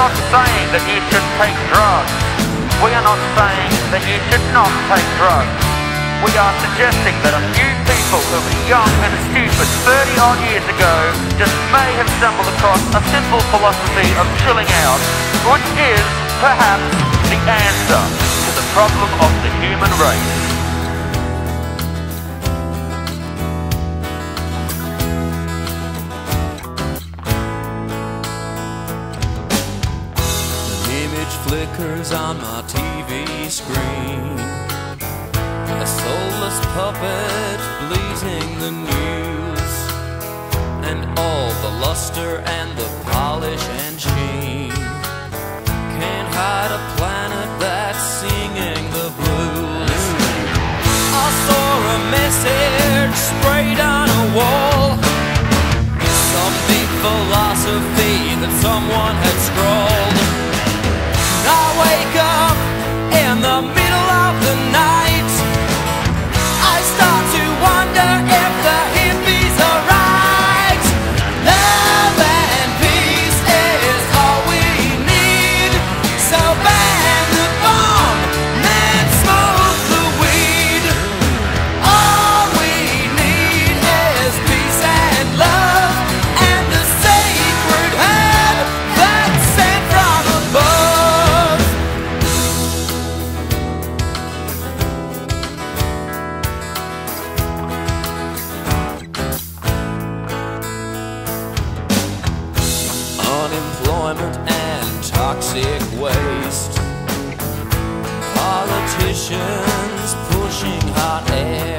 not saying that you should take drugs. We are not saying that you should not take drugs. We are suggesting that a few people who were young and stupid 30 odd years ago just may have stumbled across a simple philosophy of chilling out, which is, perhaps, the answer to the problem of the human race. Flickers on my TV screen, a soulless puppet bleating the news, and all the luster and the polish and sheen can't hide a planet that's singing the blues. I saw a message sprayed on a wall, some deep philosophy that someone had scrawled. I wake up in the middle of the night. I start to wonder if the hippies are right. Love and peace is all we need. So ban the bomb and smoke the weed. All we need is peace and love and the sacred hand that's sent from above. Unemployment and toxic waste, politicians pushing hot air,